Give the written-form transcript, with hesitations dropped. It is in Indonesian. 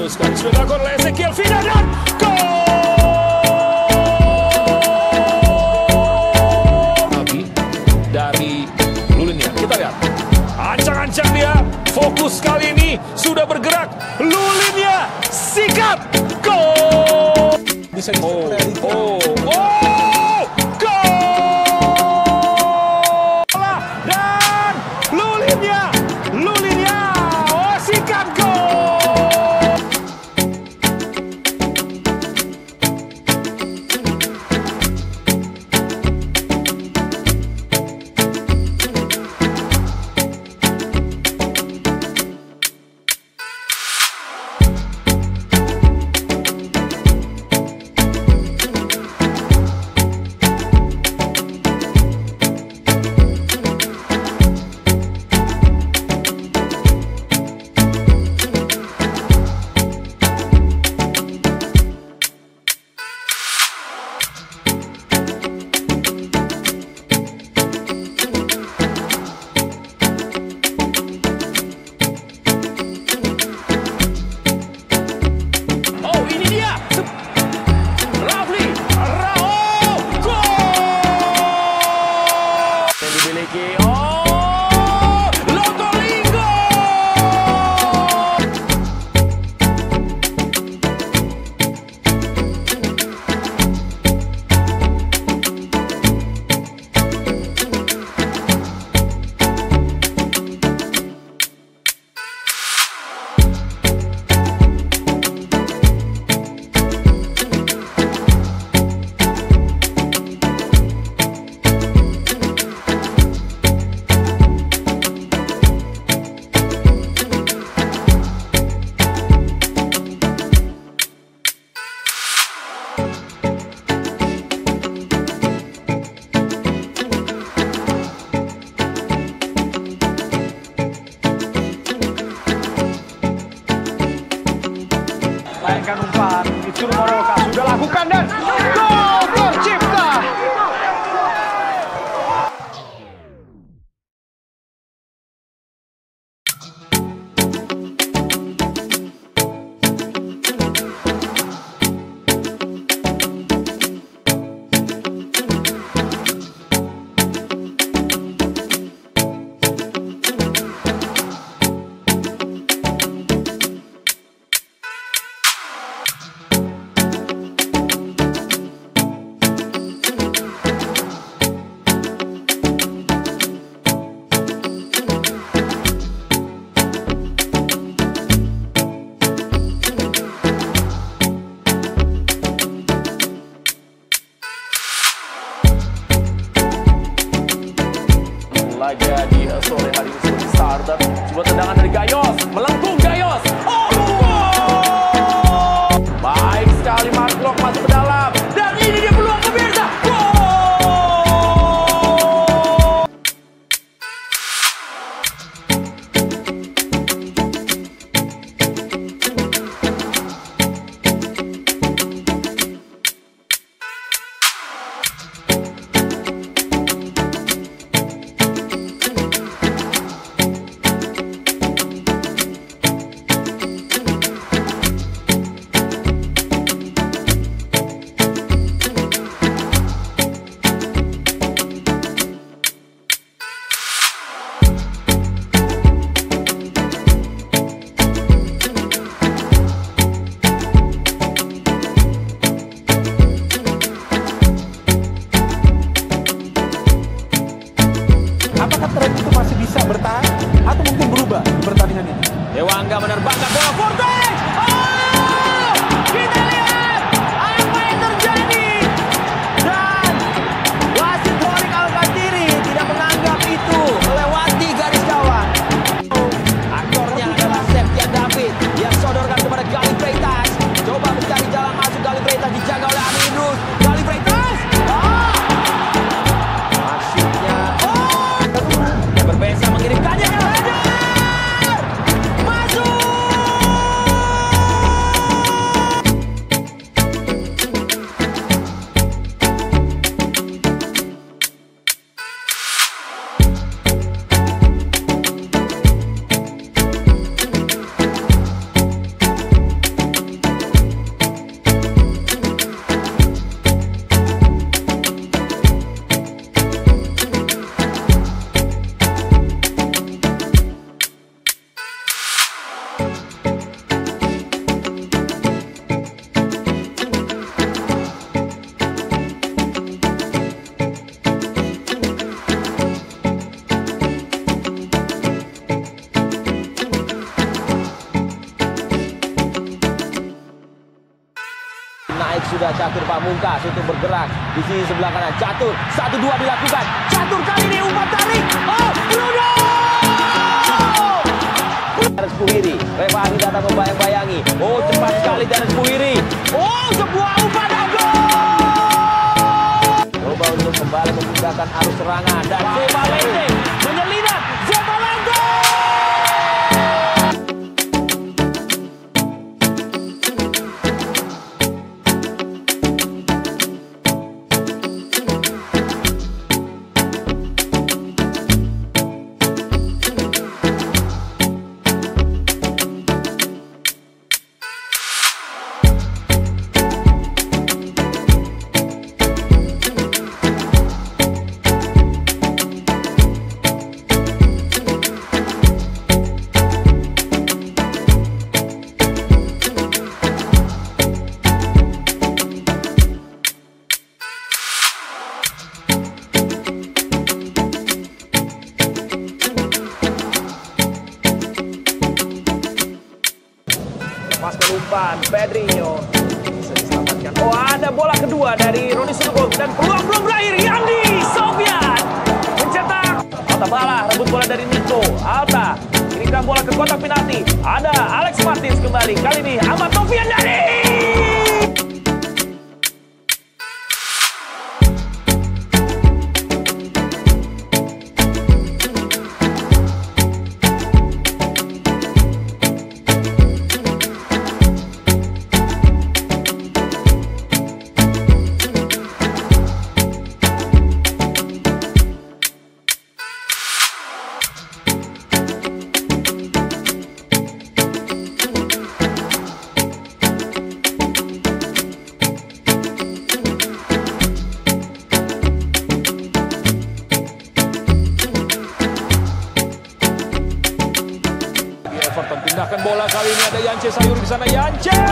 sekali sudah dilakukan oleh Ezekiel Vida dan gol! Dari Lulinia, kita lihat. Ancang-ancang dia, fokus kali ini sudah bergerak. Lulinia, sikat, gol! Bisa gol! Dan Lulinia, sikat gol! Mainkan umpan, itu Moroka sudah lakukan dan gol tercipta. baik sudah Catur Pamungkas untuk bergerak di sisi sebelah kanan. Catur 1-2 dilakukan. Catur kali ini umpan tarik. Oh, Bruno! Darren Spuhiri, referee datang membayang-bayangi. Oh, cepat sekali Darren Spuhiri. Oh, sebuah umpan dan gol! Coba untuk kembali memindahkan arus serangan dan Zebalende menyelinap. Zebalende! Lepaskan umpan, Pedrinho bisa diselamatkan. Oh, ada bola kedua dari Roni Sugeng dan peluang belum berakhir. Yandi Sofyan mencetak. Alta Bala rebut bola dari Nico. Alta kirimkan bola ke kotak penalti. Ada Alex Martins kembali. Kali ini Ahmad Novian dari. Everton pindahkan bola kali ini, ada Yance Sayuri di sana. Yance